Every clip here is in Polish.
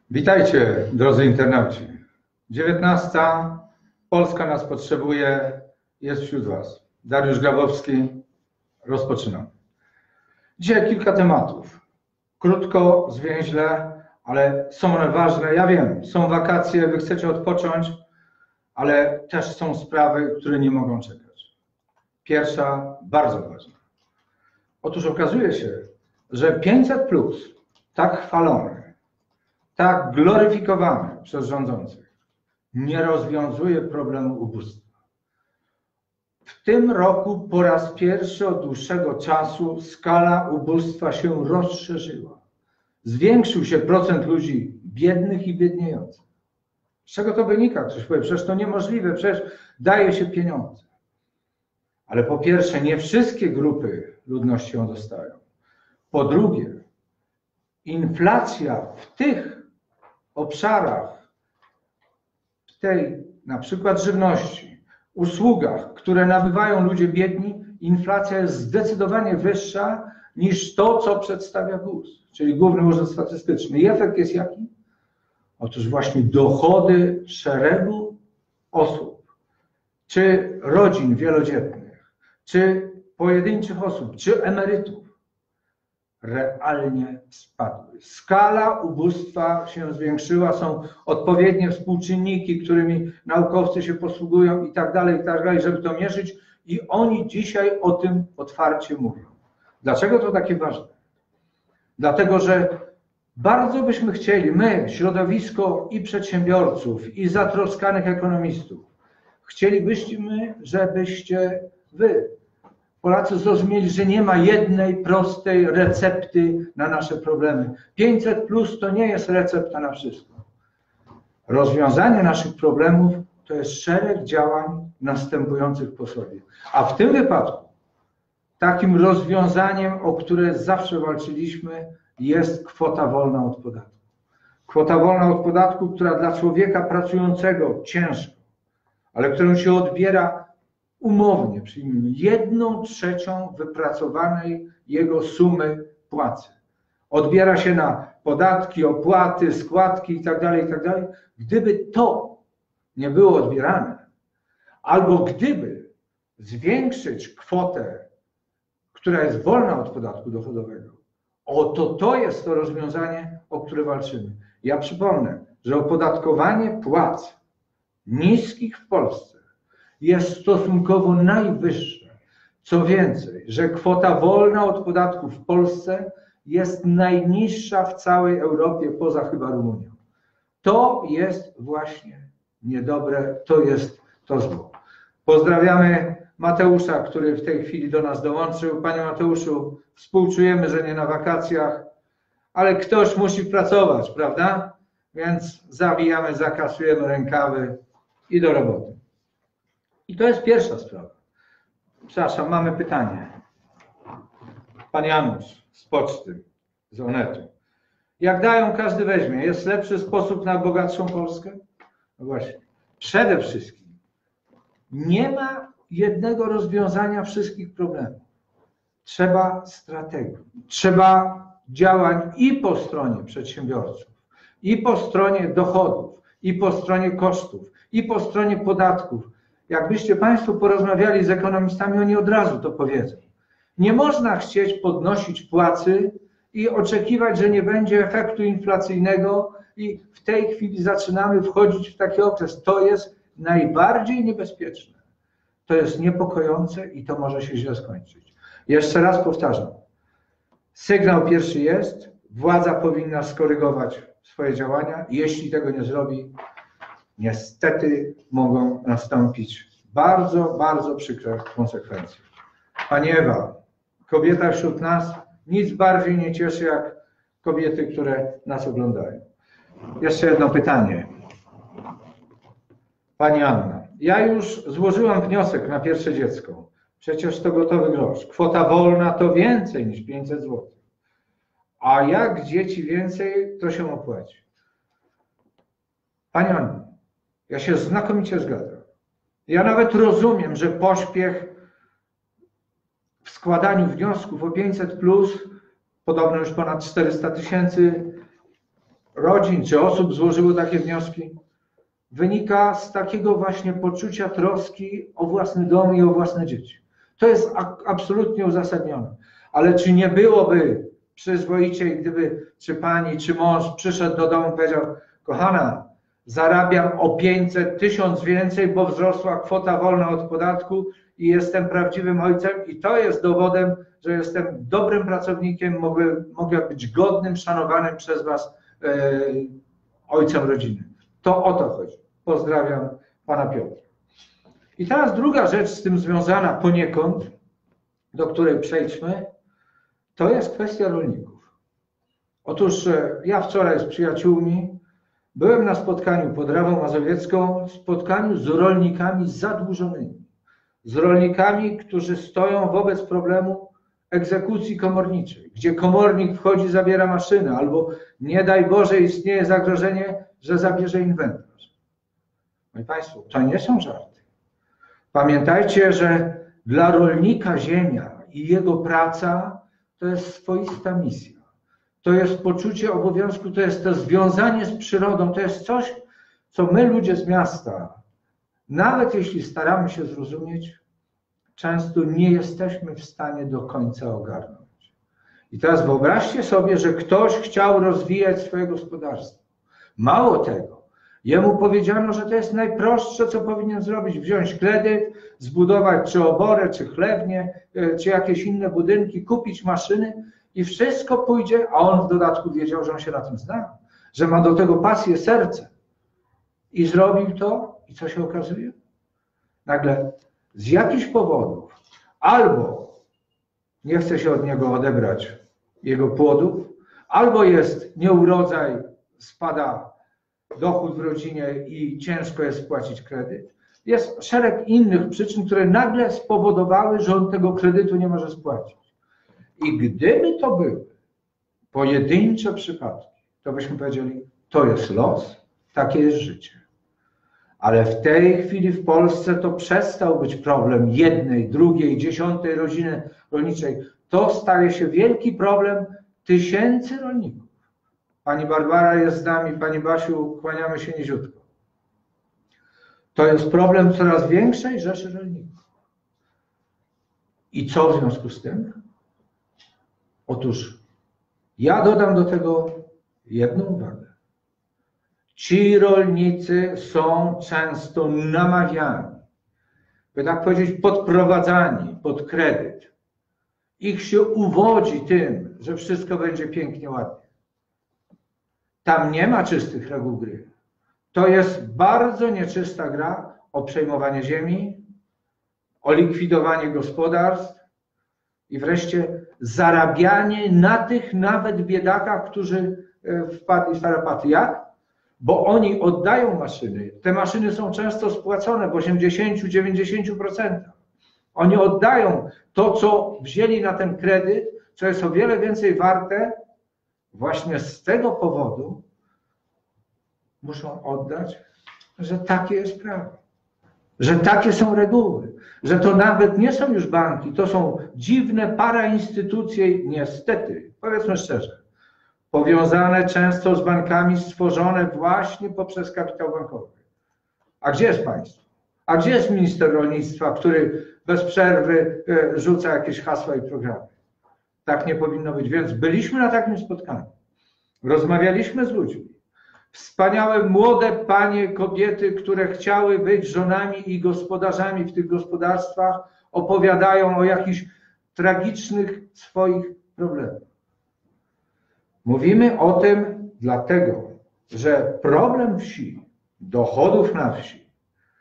Witajcie, drodzy internauci. 19. Polska nas potrzebuje, jest wśród Was. Dariusz Grabowski, rozpoczynam. Dzisiaj kilka tematów. Krótko, zwięźle, ale są one ważne. Ja wiem, są wakacje, Wy chcecie odpocząć, ale też są sprawy, które nie mogą czekać. Pierwsza, bardzo ważna. Otóż okazuje się, że 500+, tak chwalone, tak gloryfikowane przez rządzących, nie rozwiązuje problemu ubóstwa. W tym roku po raz pierwszy od dłuższego czasu skala ubóstwa się rozszerzyła. Zwiększył się procent ludzi biednych i biedniejących. Z czego to wynika? Ktoś powie, przecież to niemożliwe, przecież daje się pieniądze. Ale po pierwsze, nie wszystkie grupy ludności ją dostają. Po drugie, inflacja w tych obszarach, w tej na przykład żywności, usługach, które nabywają ludzie biedni, inflacja jest zdecydowanie wyższa niż to, co przedstawia GUS, czyli Główny Urząd Statystyczny. I efekt jest jaki? Otóż właśnie dochody szeregu osób, czy rodzin wielodzietnych, czy pojedynczych osób, czy emerytów, realnie spadły. Skala ubóstwa się zwiększyła, są odpowiednie współczynniki, którymi naukowcy się posługują i tak dalej, żeby to mierzyć, i oni dzisiaj o tym otwarcie mówią. Dlaczego to takie ważne? Dlatego, że bardzo byśmy chcieli, my, środowisko i przedsiębiorców, i zatroskanych ekonomistów, chcielibyśmy, żebyście wy, Polacy, zrozumieli, że nie ma jednej prostej recepty na nasze problemy. 500+ to nie jest recepta na wszystko. Rozwiązanie naszych problemów to jest szereg działań następujących po sobie. A w tym wypadku takim rozwiązaniem, o które zawsze walczyliśmy, jest kwota wolna od podatku. Kwota wolna od podatku, która dla człowieka pracującego ciężko, ale którą się odbiera umownie, przyjmijmy, 1/3 wypracowanej jego sumy płacy. Odbiera się na podatki, opłaty, składki itd. Gdyby to nie było odbierane, albo gdyby zwiększyć kwotę, która jest wolna od podatku dochodowego, oto to jest to rozwiązanie, o które walczymy. Ja przypomnę, że opodatkowanie płac niskich w Polsce jest stosunkowo najwyższe. Co więcej, że kwota wolna od podatku w Polsce jest najniższa w całej Europie, poza chyba Rumunią. To jest właśnie niedobre, to jest to zło. Pozdrawiamy Mateusza, który w tej chwili do nas dołączył. Panie Mateuszu, współczujemy, że nie na wakacjach, ale ktoś musi pracować, prawda? Więc zawijamy, zakasujemy rękawy i do roboty. I to jest pierwsza sprawa. Przepraszam, mamy pytanie. Pan Janusz z poczty, z Onetu. Jak dają, każdy weźmie. Jest lepszy sposób na bogatszą Polskę? No właśnie. Przede wszystkim nie ma jednego rozwiązania wszystkich problemów. Trzeba strategii. Trzeba działań i po stronie przedsiębiorców, i po stronie dochodów, i po stronie kosztów, i po stronie podatków. Jakbyście Państwo porozmawiali z ekonomistami, oni od razu to powiedzą. Nie można chcieć podnosić płacy i oczekiwać, że nie będzie efektu inflacyjnego, i w tej chwili zaczynamy wchodzić w taki okres. To jest najbardziej niebezpieczne. To jest niepokojące i to może się źle skończyć. Jeszcze raz powtarzam. Sygnał pierwszy jest. Władza powinna skorygować swoje działania. Jeśli tego nie zrobi, niestety mogą nastąpić bardzo, bardzo przykre konsekwencje. Pani Ewa, kobieta wśród nas nic bardziej nie cieszy jak kobiety, które nas oglądają. Jeszcze jedno pytanie. Pani Anna, ja już złożyłam wniosek na pierwsze dziecko. Przecież to gotowy grosz. Kwota wolna to więcej niż 500 zł. A jak dzieci więcej, to się opłaci. Pani Anna, ja się znakomicie zgadzam. Ja nawet rozumiem, że pośpiech w składaniu wniosków o 500+, podobno już ponad 400 000, rodzin czy osób złożyło takie wnioski, wynika z takiego właśnie poczucia troski o własny dom i o własne dzieci. To jest absolutnie uzasadnione. Ale czy nie byłoby przyzwoicie, gdyby czy pani, czy mąż przyszedł do domu i powiedział: kochana, zarabiam o 500, 1000 więcej, bo wzrosła kwota wolna od podatku i jestem prawdziwym ojcem i to jest dowodem, że jestem dobrym pracownikiem, mogę być godnym, szanowanym przez was ojcem rodziny. To o to chodzi. Pozdrawiam pana Piotra. I teraz druga rzecz z tym związana poniekąd, do której przejdźmy, to jest kwestia rolników. Otóż ja wczoraj z przyjaciółmi byłem na spotkaniu pod Rawą Mazowiecką, spotkaniu z rolnikami zadłużonymi, z rolnikami, którzy stoją wobec problemu egzekucji komorniczej, gdzie komornik wchodzi, zabiera maszynę, albo nie daj Boże istnieje zagrożenie, że zabierze inwentarz. Moi Państwo, to nie są żarty. Pamiętajcie, że dla rolnika ziemia i jego praca to jest swoista misja. To jest poczucie obowiązku, to jest to związanie z przyrodą, to jest coś, co my ludzie z miasta, nawet jeśli staramy się zrozumieć, często nie jesteśmy w stanie do końca ogarnąć. I teraz wyobraźcie sobie, że ktoś chciał rozwijać swoje gospodarstwo. Mało tego, jemu powiedziano, że to jest najprostsze, co powinien zrobić. Wziąć kredyt, zbudować czy oborę, czy chlewnię, czy jakieś inne budynki, kupić maszyny i wszystko pójdzie, a on w dodatku wiedział, że on się na tym zna, że ma do tego pasję, serce. I zrobił to i co się okazuje? Nagle z jakichś powodów albo nie chce się od niego odebrać jego płodów, albo jest nieurodzaj, spada dochód w rodzinie i ciężko jest spłacić kredyt. Jest szereg innych przyczyn, które nagle spowodowały, że on tego kredytu nie może spłacić. I gdyby to były pojedyncze przypadki, to byśmy powiedzieli, to jest los, takie jest życie. Ale w tej chwili w Polsce to przestał być problem jednej, drugiej, 10 rodziny rolniczej. To staje się wielki problem tysięcy rolników. Pani Barbara jest z nami, Pani Basiu, kłaniamy się niziutko. To jest problem coraz większej rzeszy rolników. I co w związku z tym? Otóż ja dodam do tego jedną uwagę. Ci rolnicy są często namawiani, by tak powiedzieć, podprowadzani pod kredyt. Ich się uwodzi tym, że wszystko będzie pięknie, ładnie. Tam nie ma czystych reguł gry. To jest bardzo nieczysta gra o przejmowanie ziemi, o likwidowanie gospodarstw i wreszcie zarabianie na tych nawet biedakach, którzy wpadli w tarapaty. Jak? Bo oni oddają maszyny. Te maszyny są często spłacone w 80-90%. Oni oddają to, co wzięli na ten kredyt, co jest o wiele więcej warte. Właśnie z tego powodu muszą oddać, że takie jest prawo, że takie są reguły, że to nawet nie są już banki, to są dziwne parainstytucje, niestety, powiedzmy szczerze, powiązane często z bankami, stworzone właśnie poprzez kapitał bankowy. A gdzie jest państwo? A gdzie jest minister rolnictwa, który bez przerwy rzuca jakieś hasła i programy? Tak nie powinno być. Więc byliśmy na takim spotkaniu. Rozmawialiśmy z ludźmi. Wspaniałe młode panie, kobiety, które chciały być żonami i gospodarzami w tych gospodarstwach, opowiadają o jakichś tragicznych swoich problemach. Mówimy o tym dlatego, że problem wsi, dochodów na wsi,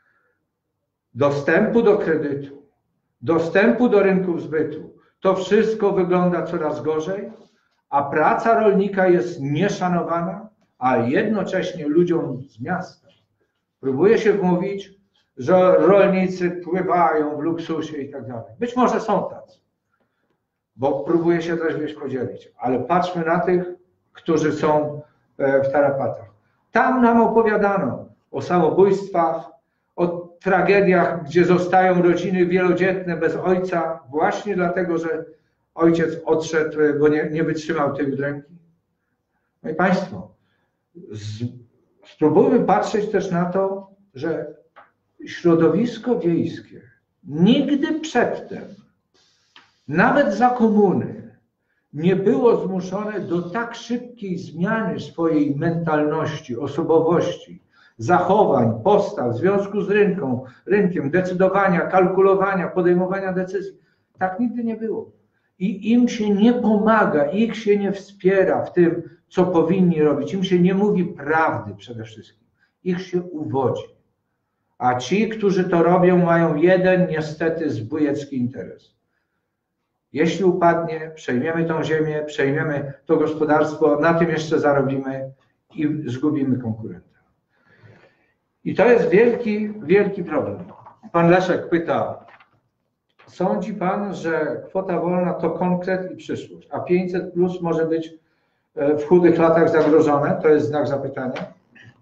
dostępu do kredytu, dostępu do rynków zbytu, to wszystko wygląda coraz gorzej, a praca rolnika jest nieszanowana, a jednocześnie ludziom z miasta próbuje się wmówić, że rolnicy pływają w luksusie i tak dalej. Być może są tacy, bo próbuje się też wieś podzielić, ale patrzmy na tych, którzy są w tarapatach. Tam nam opowiadano o samobójstwach, o tragediach, gdzie zostają rodziny wielodzietne bez ojca, właśnie dlatego, że ojciec odszedł, bo nie wytrzymał tej udręki. No i państwo, Spróbujmy patrzeć też na to, że środowisko wiejskie nigdy przedtem, nawet za komuny, nie było zmuszone do tak szybkiej zmiany swojej mentalności, osobowości, zachowań, postaw w związku z rynkiem, decydowania, kalkulowania, podejmowania decyzji. Tak nigdy nie było. I im się nie pomaga, ich się nie wspiera w tym, co powinni robić. Im się nie mówi prawdy przede wszystkim. Ich się uwodzi. A ci, którzy to robią, mają jeden niestety zbójecki interes. Jeśli upadnie, przejmiemy tą ziemię, przejmiemy to gospodarstwo, na tym jeszcze zarobimy i zgubimy konkurenta. I to jest wielki, wielki problem. Pan Leszek pyta, sądzi pan, że kwota wolna to konkret i przyszłość, a 500 plus może być w chudych latach zagrożone? To jest znak zapytania.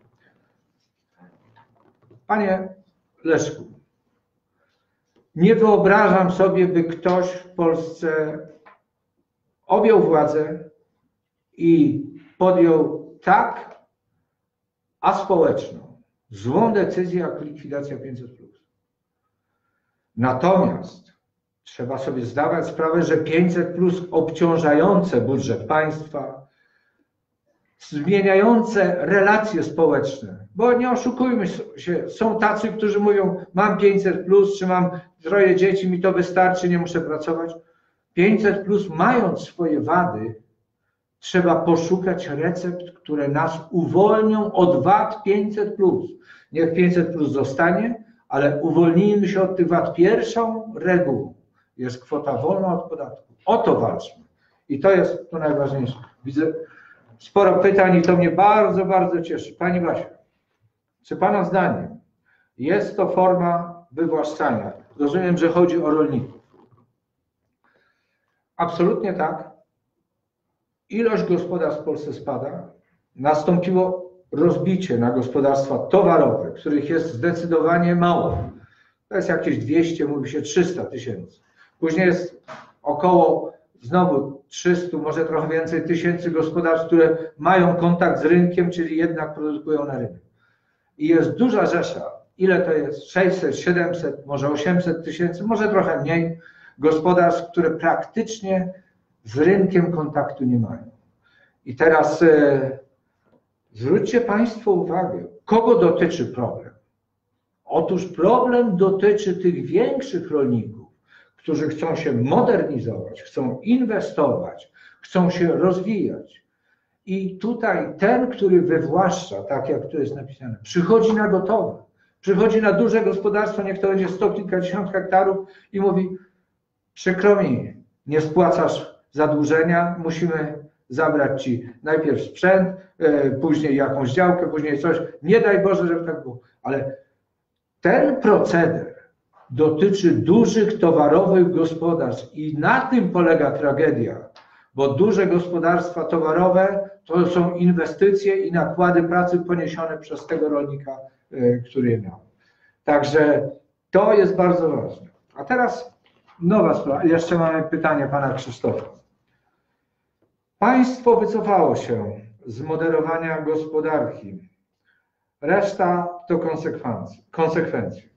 Panie Leszku, nie wyobrażam sobie, by ktoś w Polsce objął władzę i podjął tak aspołeczną, złą decyzję jak likwidacja 500+. Natomiast trzeba sobie zdawać sprawę, że 500+ obciążające budżet państwa, zmieniające relacje społeczne, bo nie oszukujmy się, są tacy, którzy mówią, mam 500+, czy mam 3 dzieci, mi to wystarczy, nie muszę pracować. 500+, mając swoje wady, trzeba poszukać recept, które nas uwolnią od wad 500+. Niech 500+ zostanie, ale uwolnijmy się od tych wad. Pierwszą regułą jest kwota wolna od podatku. O to walczmy. I to jest to najważniejsze. Widzę sporo pytań i to mnie bardzo, bardzo cieszy. Pani Basiu, czy Pana zdaniem jest to forma wywłaszczania? Rozumiem, że chodzi o rolników. Absolutnie tak. Ilość gospodarstw w Polsce spada. Nastąpiło rozbicie na gospodarstwa towarowe, których jest zdecydowanie mało. To jest jakieś 200, mówi się 300 tysięcy. Później jest około znowu 300, może trochę więcej tysięcy gospodarstw, które mają kontakt z rynkiem, czyli jednak produkują na rynku. I jest duża rzesza. Ile to jest? 600, 700, może 800 tysięcy, może trochę mniej gospodarstw, które praktycznie z rynkiem kontaktu nie mają. I teraz zwróćcie Państwo uwagę, kogo dotyczy problem. Otóż problem dotyczy tych większych rolników, którzy chcą się modernizować, chcą inwestować, chcą się rozwijać. I tutaj ten, który wywłaszcza, tak jak tu jest napisane, przychodzi na gotowe, przychodzi na duże gospodarstwo, niech to będzie 100 kilkadziesiąt hektarów i mówi, przykro mi, nie spłacasz zadłużenia, musimy zabrać Ci najpierw sprzęt, później jakąś działkę, później coś. Nie daj Boże, żeby tak było. Ale ten proceder dotyczy dużych towarowych gospodarstw i na tym polega tragedia, bo duże gospodarstwa towarowe to są inwestycje i nakłady pracy poniesione przez tego rolnika, który je miał. Także to jest bardzo ważne. A teraz nowa sprawa. Jeszcze mamy pytanie pana Krzysztofa. Państwo wycofało się z moderowania gospodarki. Reszta to konsekwencje.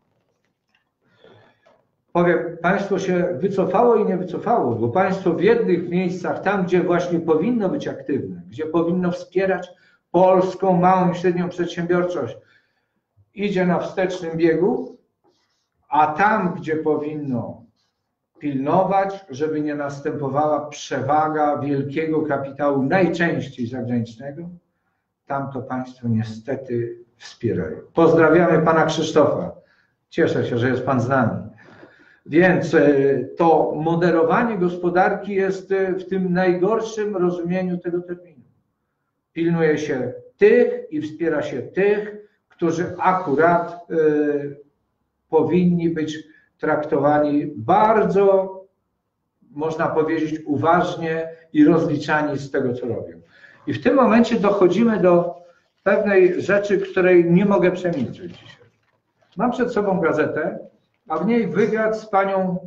Powiem, państwo się wycofało i nie wycofało, bo państwo w jednych miejscach, tam gdzie właśnie powinno być aktywne, gdzie powinno wspierać polską małą i średnią przedsiębiorczość, idzie na wstecznym biegu, a tam, gdzie powinno pilnować, żeby nie następowała przewaga wielkiego kapitału, najczęściej zagranicznego, tam to państwo niestety wspierają. Pozdrawiamy pana Krzysztofa. Cieszę się, że jest pan z nami. Więc to moderowanie gospodarki jest w tym najgorszym rozumieniu tego terminu. Pilnuje się tych i wspiera się tych, którzy akurat powinni być traktowani bardzo, można powiedzieć, uważnie i rozliczani z tego, co robią. I w tym momencie dochodzimy do pewnej rzeczy, której nie mogę przemilczeć dzisiaj. Mam przed sobą gazetę, a w niej wywiad z panią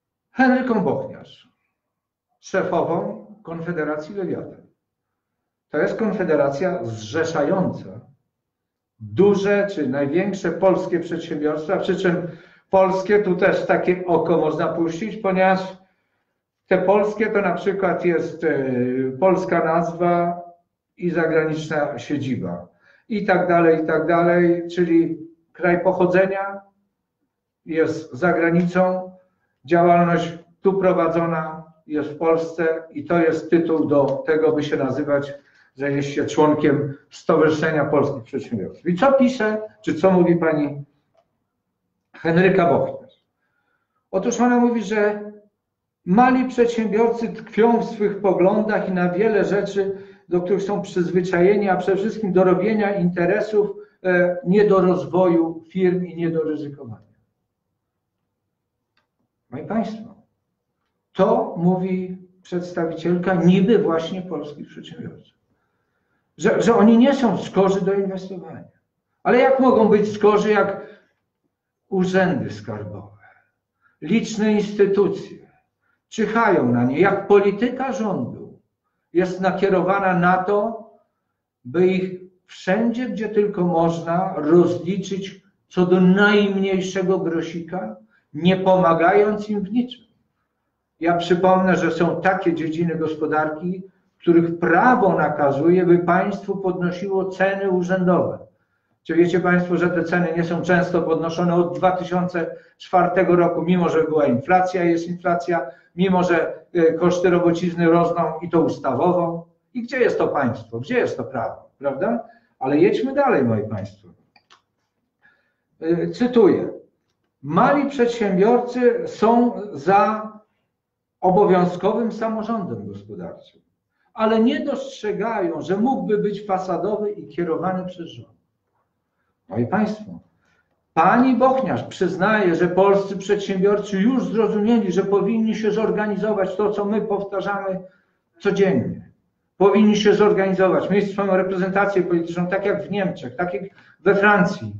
Henryką Bochniarz, szefową Konfederacji Lewiatan. to jest konfederacja zrzeszająca duże czy największe polskie przedsiębiorstwa, przy czym polskie tu też takie oko można puścić, ponieważ te polskie to na przykład jest polska nazwa i zagraniczna siedziba i tak dalej, czyli kraj pochodzenia jest za granicą, działalność tu prowadzona jest w Polsce i to jest tytuł do tego, by się nazywać, że jest się członkiem Stowarzyszenia Polskich Przedsiębiorców. I co pisze, czy co mówi pani Henryka Bochniarz? Otóż ona mówi, że mali przedsiębiorcy tkwią w swych poglądach i na wiele rzeczy, do których są przyzwyczajeni, a przede wszystkim do robienia interesów, nie do rozwoju firm i nie do ryzykowania. Moi Państwo, to mówi przedstawicielka niby właśnie polskich przedsiębiorców. Że oni nie są skorzy do inwestowania. Ale jak mogą być skorzy, jak urzędy skarbowe, liczne instytucje czyhają na nie, jak polityka rządu jest nakierowana na to, by ich wszędzie, gdzie tylko można, rozliczyć co do najmniejszego grosika, nie pomagając im w niczym. Ja przypomnę, że są takie dziedziny gospodarki, w których prawo nakazuje, by państwu podnosiło ceny urzędowe. Czy wiecie Państwo, że te ceny nie są często podnoszone od 2004 roku, mimo że była inflacja, jest inflacja, mimo że koszty robocizny rosną i to ustawowo? I gdzie jest to państwo? Gdzie jest to prawo? Prawda? Ale jedźmy dalej, moi Państwo. Cytuję. Mali przedsiębiorcy są za obowiązkowym samorządem gospodarczym, ale nie dostrzegają, że mógłby być fasadowy i kierowany przez rząd. Moi Państwo, pani Bochniarz przyznaje, że polscy przedsiębiorcy już zrozumieli, że powinni się zorganizować, to co my powtarzamy codziennie. Powinni się zorganizować, mieć swoją reprezentację polityczną, tak jak w Niemczech, tak jak we Francji.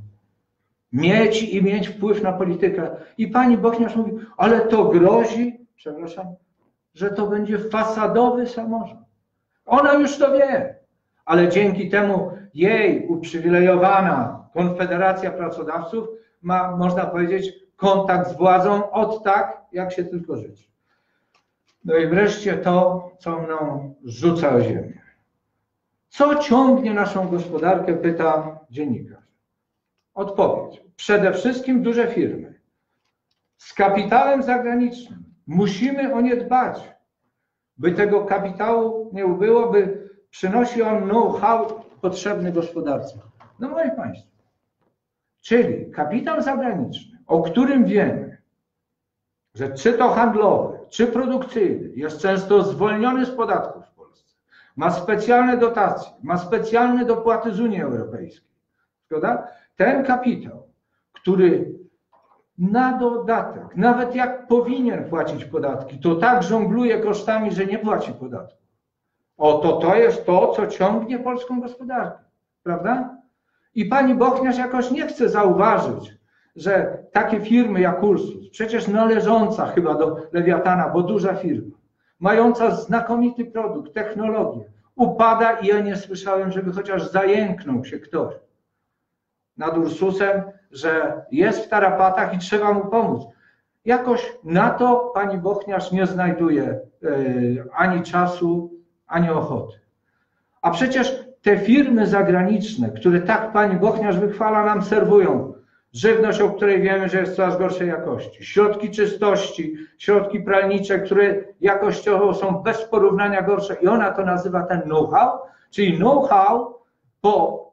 Mieć wpływ na politykę. I pani Bochniarz mówi, ale to grozi, przepraszam, że to będzie fasadowy samorząd. Ona już to wie, ale dzięki temu jej uprzywilejowana Konfederacja Pracodawców ma, można powiedzieć, kontakt z władzą od tak, jak się tylko życzy. No i wreszcie to, co mną rzuca o ziemię. Co ciągnie naszą gospodarkę, pyta dziennikarz. Odpowiedź. Przede wszystkim duże firmy. Z kapitałem zagranicznym. Musimy o nie dbać, by tego kapitału nie ubyło, by przynosi on know-how potrzebny gospodarce. No moi Państwo, czyli kapitał zagraniczny, o którym wiemy, że czy to handlowy, czy produkcyjny, jest często zwolniony z podatków w Polsce, ma specjalne dotacje, ma specjalne dopłaty z Unii Europejskiej. Zgoda? Ten kapitał, który na dodatek, nawet jak powinien płacić podatki, to tak żongluje kosztami, że nie płaci podatków. Oto to jest to, co ciągnie polską gospodarkę, prawda? I pani Bochniarz jakoś nie chce zauważyć, że takie firmy jak Ursus, przecież należąca chyba do Lewiatana, bo duża firma, mająca znakomity produkt, technologię, upada i ja nie słyszałem, żeby chociaż zajęknął się ktoś nad Ursusem, że jest w tarapatach i trzeba mu pomóc. Jakoś na to pani Bochniarz nie znajduje ani czasu, ani ochoty. A przecież te firmy zagraniczne, które tak pani Bochniarz wychwala, nam serwują żywność, o której wiemy, że jest coraz gorszej jakości, środki czystości, środki pralnicze, które jakościowo są bez porównania gorsze i ona to nazywa ten know-how, czyli know-how po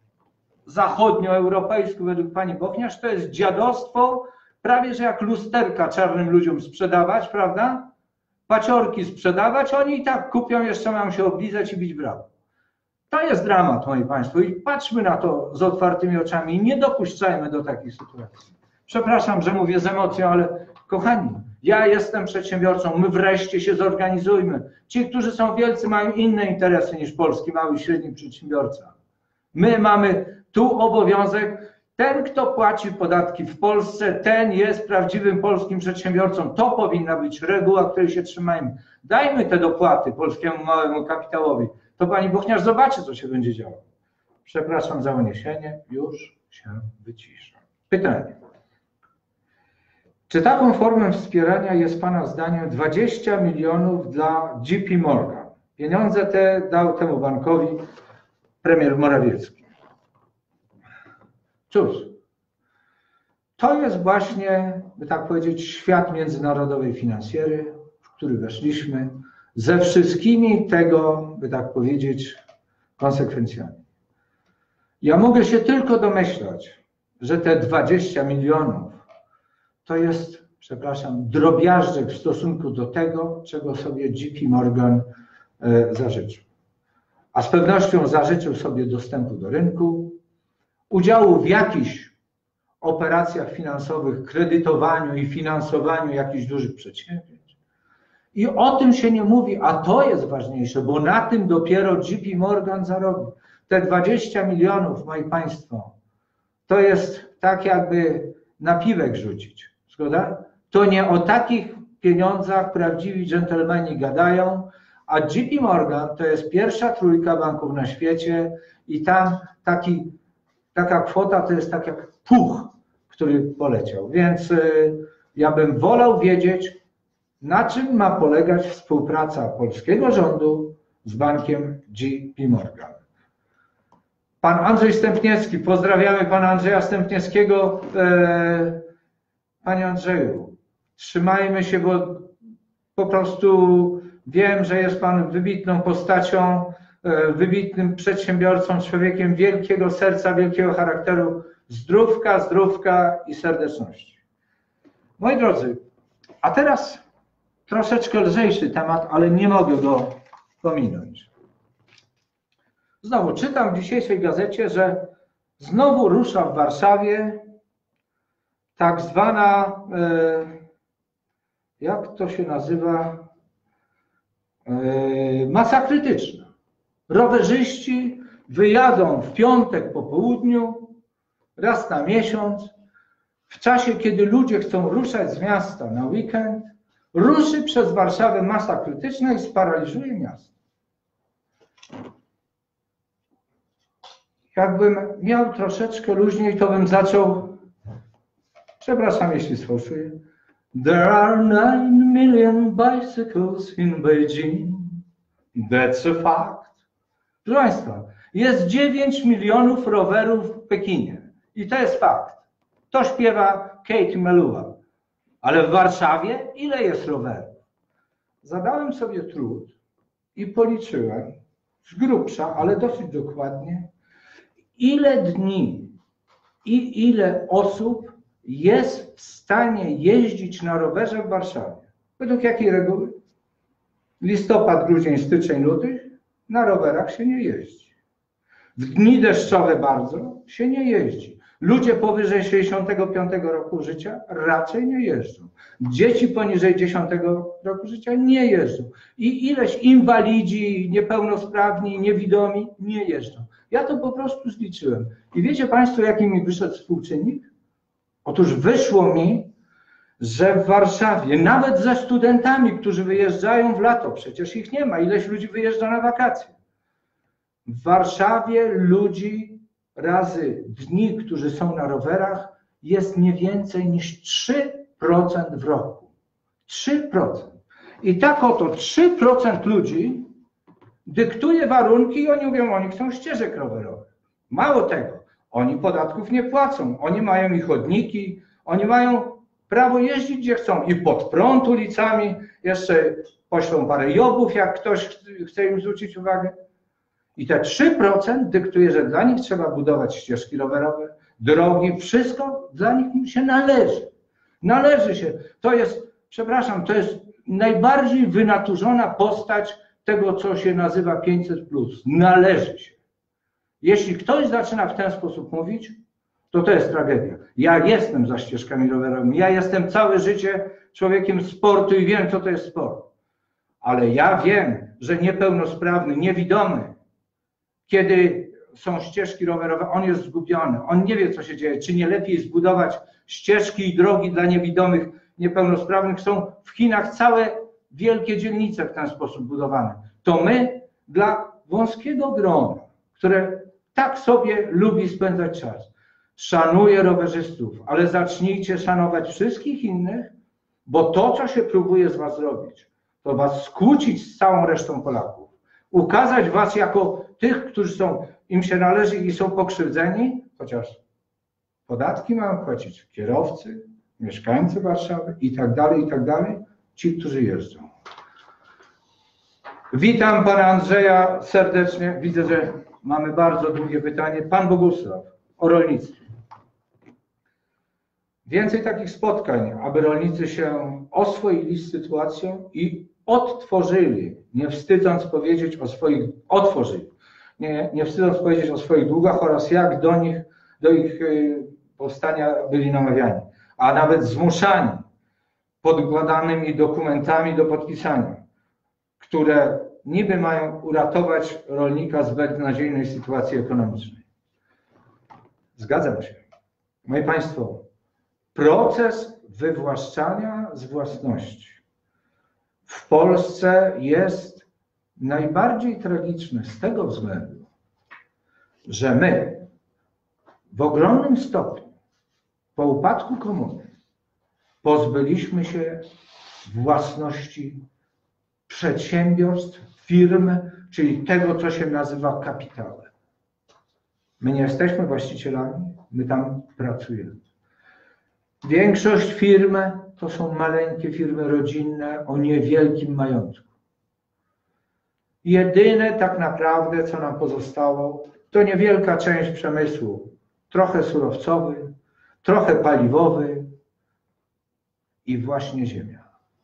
zachodnioeuropejsku według pani Bochniarz to jest dziadostwo, prawie że jak lusterka czarnym ludziom sprzedawać, prawda? Paciorki sprzedawać, oni i tak kupią, jeszcze mają się oblizać i bić brawo. To jest dramat, moi Państwo, i patrzmy na to z otwartymi oczami i nie dopuszczajmy do takich sytuacji. Przepraszam, że mówię z emocją, ale kochani, ja jestem przedsiębiorcą, my wreszcie się zorganizujmy. Ci, którzy są wielcy, mają inne interesy niż polski mały i średni przedsiębiorca. My mamy tu obowiązek, ten, kto płaci podatki w Polsce, ten jest prawdziwym polskim przedsiębiorcą. To powinna być reguła, której się trzymajmy. Dajmy te dopłaty polskiemu małemu kapitałowi. to pani Bochniarz zobaczy, co się będzie działo. Przepraszam za uniesienie, już się wycisza. Pytanie. Czy taką formą wspierania jest pana zdaniem 20 milionów dla JP Morgan? Pieniądze te dał temu bankowi premier Morawiecki. Cóż, to jest właśnie, by tak powiedzieć, świat międzynarodowej finansjery, w który weszliśmy, ze wszystkimi tego, by tak powiedzieć, konsekwencjami. Ja mogę się tylko domyślać, że te 20 milionów to jest, przepraszam, drobiażdżek w stosunku do tego, czego sobie JP Morgan zażyczył. A z pewnością zażyczył sobie dostępu do rynku, udziału w jakichś operacjach finansowych, kredytowaniu i finansowaniu jakichś dużych przedsięwzięć. I o tym się nie mówi, a to jest ważniejsze, bo na tym dopiero JP Morgan zarobi. Te 20 milionów, moi państwo, to jest tak jakby napiwek rzucić, zgoda? To nie o takich pieniądzach prawdziwi dżentelmeni gadają, a JP Morgan to jest pierwsza trójka banków na świecie i tam taka kwota to jest tak jak puch, który poleciał. Więc ja bym wolał wiedzieć, na czym ma polegać współpraca polskiego rządu z bankiem JP Morgan. Pan Andrzej Stępniewski, pozdrawiamy pana Andrzeja Stępniewskiego. Panie Andrzeju, trzymajmy się, bo po prostu wiem, że jest pan wybitną postacią, wybitnym przedsiębiorcą, człowiekiem wielkiego serca, wielkiego charakteru. Zdrówka, zdrówka i serdeczności. Moi drodzy, a teraz troszeczkę lżejszy temat, ale nie mogę go pominąć. Znowu czytam w dzisiejszej gazecie, że znowu rusza w Warszawie tak zwana, jak to się nazywa, masa krytyczna. Rowerzyści wyjadą w piątek po południu, raz na miesiąc, w czasie, kiedy ludzie chcą ruszać z miasta na weekend, ruszy przez Warszawę masa krytyczna i sparaliżuje miasto. Jakbym miał troszeczkę luźniej, to bym zaczął, przepraszam, jeśli sfałszuję. There are 9 million bicycles in Beijing. That's a fact. Proszę Państwa, jest 9 milionów rowerów w Pekinie. I to jest fakt. To śpiewa Kate Melua. Ale w Warszawie ile jest rowerów? Zadałem sobie trud i policzyłem z grubsza, ale dosyć dokładnie, ile dni i ile osób jest w stanie jeździć na rowerze w Warszawie. Według jakiej reguły? Listopad, grudzień, styczeń, luty na rowerach się nie jeździ. W dni deszczowe bardzo się nie jeździ. Ludzie powyżej 65 roku życia raczej nie jeżdżą. Dzieci poniżej 10 roku życia nie jeżdżą. I ileś inwalidzi, niepełnosprawni, niewidomi nie jeżdżą. Ja to po prostu zliczyłem. I wiecie Państwo, jaki mi wyszedł współczynnik? Otóż wyszło mi, że w Warszawie, nawet ze studentami, którzy wyjeżdżają w lato, przecież ich nie ma, ileś ludzi wyjeżdża na wakacje. W Warszawie ludzi razy dni, którzy są na rowerach, jest nie więcej niż 3% w roku. 3%. I tak oto 3% ludzi dyktuje warunki i oni mówią, oni chcą ścieżek rowerowych. Mało tego, oni podatków nie płacą, oni mają i chodniki, oni mają prawo jeździć gdzie chcą i pod prąd ulicami, jeszcze poślą parę jobów, jak ktoś chce im zwrócić uwagę. I te 3% dyktuje, że dla nich trzeba budować ścieżki rowerowe, drogi, wszystko dla nich się należy. Należy się. To jest, przepraszam, to jest najbardziej wynaturzona postać tego, co się nazywa 500+. Należy się. Jeśli ktoś zaczyna w ten sposób mówić, to jest tragedia. Ja jestem za ścieżkami rowerowymi. Ja jestem całe życie człowiekiem sportu i wiem, co to jest sport. Ale ja wiem, że niepełnosprawny, niewidomy, kiedy są ścieżki rowerowe, on jest zgubiony. On nie wie, co się dzieje. Czy nie lepiej zbudować ścieżki i drogi dla niewidomych, niepełnosprawnych? Są w Chinach całe wielkie dzielnice w ten sposób budowane. To my dla wąskiego grona, które tak sobie lubi spędzać czas. Szanuję rowerzystów, ale zacznijcie szanować wszystkich innych, bo to, co się próbuje z was zrobić, to was skłócić z całą resztą Polaków. Ukazać was jako tych, którzy im się należy i są pokrzywdzeni, chociaż podatki mają płacić kierowcy, mieszkańcy Warszawy i tak dalej, ci, którzy jeżdżą. Witam pana Andrzeja serdecznie. Widzę, że mamy bardzo długie pytanie. Pan Bogusław o rolnictwie. Więcej takich spotkań, aby rolnicy się oswoili z sytuacją i odtworzyli, nie wstydząc powiedzieć o swoich długach oraz jak do ich powstania byli namawiani, a nawet zmuszani podkładanymi dokumentami do podpisania, które niby mają uratować rolnika z beznadziejnej sytuacji ekonomicznej. Zgadzam się. Moi Państwo, proces wywłaszczania z własności w Polsce jest najbardziej tragiczny z tego względu, że my w ogromnym stopniu po upadku komuny pozbyliśmy się własności przedsiębiorstw, firm, czyli tego, co się nazywa kapitałem. My nie jesteśmy właścicielami, my tam pracujemy. Większość firm to są maleńkie firmy rodzinne o niewielkim majątku. Jedyne tak naprawdę, co nam pozostało, to niewielka część przemysłu, trochę surowcowy, trochę paliwowy i właśnie ziemia.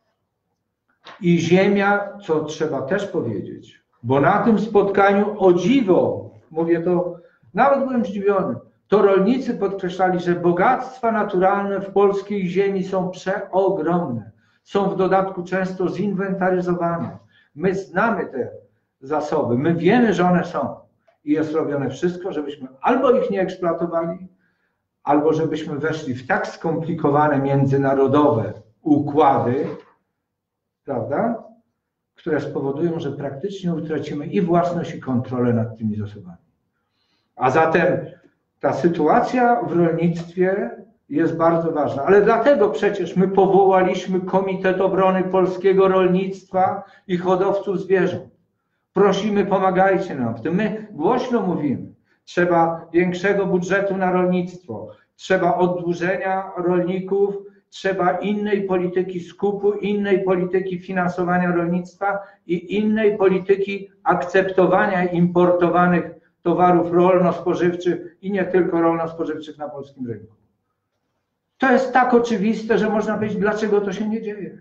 I ziemia, co trzeba też powiedzieć, bo na tym spotkaniu, o dziwo, mówię to, nawet byłem zdziwiony, to rolnicy podkreślali, że bogactwa naturalne w polskiej ziemi są przeogromne. Są w dodatku często zinwentaryzowane. My znamy te zasoby, my wiemy, że one są. I jest robione wszystko, żebyśmy albo ich nie eksploatowali, albo żebyśmy weszli w tak skomplikowane międzynarodowe układy, prawda, które spowodują, że praktycznie utracimy i własność, i kontrolę nad tymi zasobami. A zatem ta sytuacja w rolnictwie jest bardzo ważna, ale dlatego przecież my powołaliśmy Komitet Obrony Polskiego Rolnictwa i Hodowców Zwierząt. Prosimy, pomagajcie nam w tym. My głośno mówimy, trzeba większego budżetu na rolnictwo, trzeba oddłużenia rolników, trzeba innej polityki skupu, innej polityki finansowania rolnictwa i innej polityki akceptowania importowanych towarów rolno-spożywczych i nie tylko rolno-spożywczych na polskim rynku. To jest tak oczywiste, że można powiedzieć, dlaczego to się nie dzieje.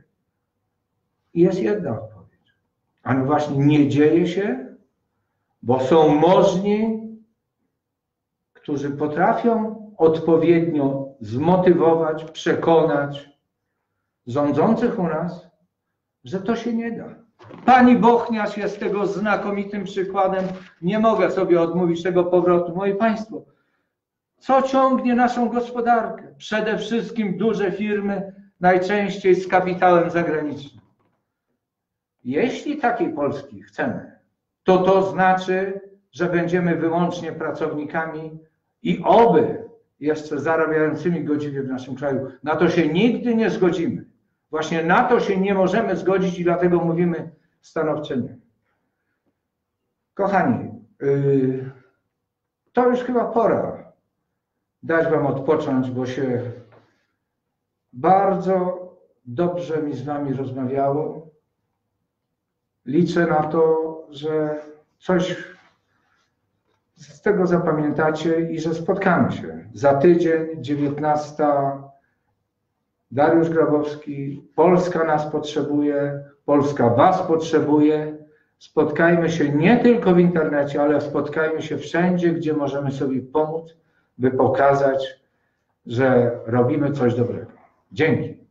I jest jedna odpowiedź. A no właśnie nie dzieje się, bo są możni, którzy potrafią odpowiednio zmotywować, przekonać rządzących u nas, że to się nie da. Pani Bochniarz jest tego znakomitym przykładem. Nie mogę sobie odmówić tego powrotu. Moi Państwo, co ciągnie naszą gospodarkę? Przede wszystkim duże firmy, najczęściej z kapitałem zagranicznym. Jeśli takiej Polski chcemy, to znaczy, że będziemy wyłącznie pracownikami i oby jeszcze zarabiającymi godziwie w naszym kraju. Na to się nigdy nie zgodzimy. Właśnie na to się nie możemy zgodzić i dlatego mówimy stanowcze nie. Kochani, to już chyba pora dać wam odpocząć, bo się bardzo dobrze mi z wami rozmawiało. Liczę na to, że coś z tego zapamiętacie i że spotkamy się. Za tydzień, 19. Dariusz Grabowski. Polska nas potrzebuje, Polska was potrzebuje. Spotkajmy się nie tylko w internecie, ale spotkajmy się wszędzie, gdzie możemy sobie pomóc, by pokazać, że robimy coś dobrego. Dzięki.